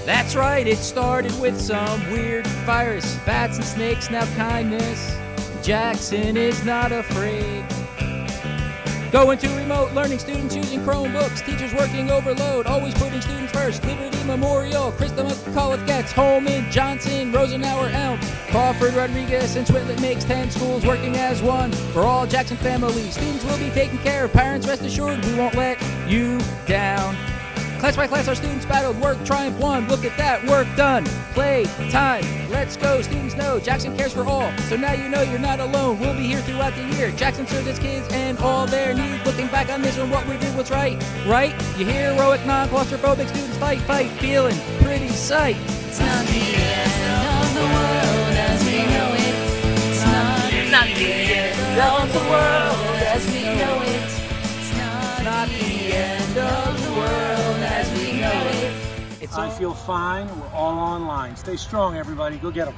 That's right, it started with some weird virus. Bats and snakes, now kindness. Jackson is not afraid. Going to remote learning, students using Chromebooks, teachers working overload, always putting students first. Liberty Memorial, Krista McAuliffe gets Holman, Johnson, Rosenauer, Elm, Crawford, Rodriguez, and Switlet makes 10 schools working as one. For all Jackson families, students will be taken care of. Parents, rest assured, we won't let you down. Class by class, our students battled, work, triumph, won. Look at that, work done. Play time, let's go. Students know Jackson cares for all, so now you know you're not alone. We'll be here throughout the year. Jackson serves its kids and all their needs. Looking back on this one, what we did was right, right? You heroic, non-claustrophobic students fight, feeling pretty sight. It's not the end of the world as we know it. It's not the end of the world as we know it. It's not the end of the world as we know it. I feel fine. We're all online. Stay strong, everybody. Go get them.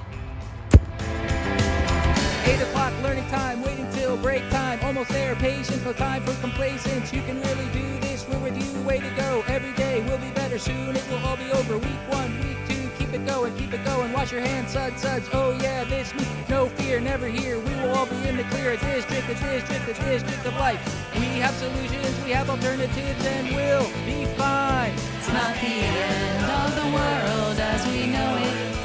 8 o'clock learning time, waiting till break time. Almost there, patience, no time for complacence. You can really do this, we're with you, way to go. Every day will be better, soon it will all be over. Week 1, week 2, keep it going. Wash your hands, suds. Oh yeah, this week, no fear, never here. We will all be in the clear. A district of life. We have solutions, we have alternatives, and we'll be fine. It's not the end of the world as we know it.